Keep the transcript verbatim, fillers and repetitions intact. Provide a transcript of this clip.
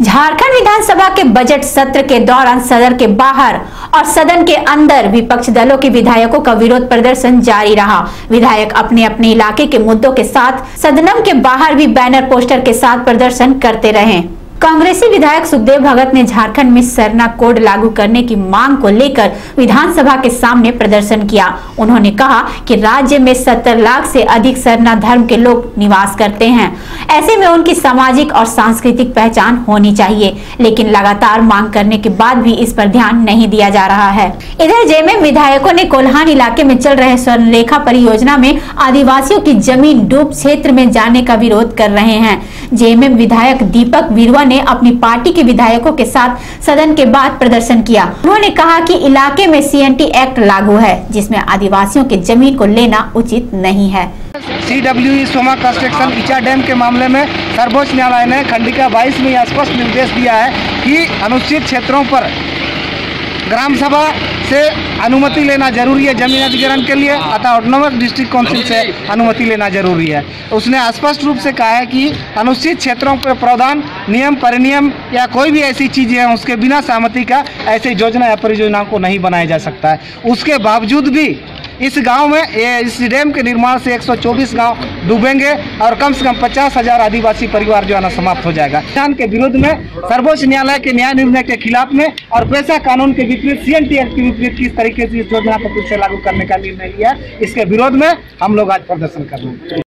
झारखंड विधानसभा के बजट सत्र के दौरान सदन के बाहर और सदन के अंदर विपक्ष दलों के विधायकों का विरोध प्रदर्शन जारी रहा। विधायक अपने अपने इलाके के मुद्दों के साथ सदन के बाहर भी बैनर पोस्टर के साथ प्रदर्शन करते रहे। कांग्रेसी विधायक सुखदेव भगत ने झारखंड में सरना कोड लागू करने की मांग को लेकर विधानसभा के सामने प्रदर्शन किया। उन्होंने कहा कि राज्य में सत्तर लाख से अधिक सरना धर्म के लोग निवास करते हैं, ऐसे में उनकी सामाजिक और सांस्कृतिक पहचान होनी चाहिए, लेकिन लगातार मांग करने के बाद भी इस पर ध्यान नहीं दिया जा रहा है। इधर जेएमएम विधायकों ने कोल्हान इलाके में चल रहे स्वर्णरेखा परियोजना में आदिवासियों की जमीन डूब क्षेत्र में जाने का विरोध कर रहे हैं। जेएमएम विधायक दीपक बिरुवा ने अपनी पार्टी के विधायकों के साथ सदन के बाद प्रदर्शन किया। उन्होंने कहा कि इलाके में सीएनटी एक्ट लागू है, जिसमें आदिवासियों की जमीन को लेना उचित नहीं है। CWE Soma construction Icha dam के मामले में सर्वोच्च न्यायालय ने खंडिका बाईस में यह स्पष्ट निर्देश दिया है कि अनुसूचित क्षेत्रों पर ग्राम सभा से अनुमति लेना जरूरी है जमीन अधिग्रहण के लिए, अतः ऑटोनोमस डिस्ट्रिक्ट काउंसिल से अनुमति लेना जरूरी है। उसने स्पष्ट रूप से कहा है कि अनुसूचित क्षेत्रों पर प्रावधान, नियम, परिनियम या कोई भी ऐसी चीजें हैं उसके बिना सहमति का ऐसी योजना या परियोजनाओं को नहीं बनाया जा सकता है। उसके बावजूद भी इस गांव में इस डैम के निर्माण से एक सौ चौबीस गांव डूबेंगे और कम से कम पचास हजार आदिवासी परिवार जो है ना समाप्त हो जाएगा। किसान के विरोध में, सर्वोच्च न्यायालय के न्याय निर्णय के खिलाफ में और पैसा कानून के विपरीत, सीएनटी एक्ट के विपरीत किस तरीके से इस योजना को फिर से लागू करने का निर्णय लिया, इसके विरोध में हम लोग आज प्रदर्शन कर रहे हैं।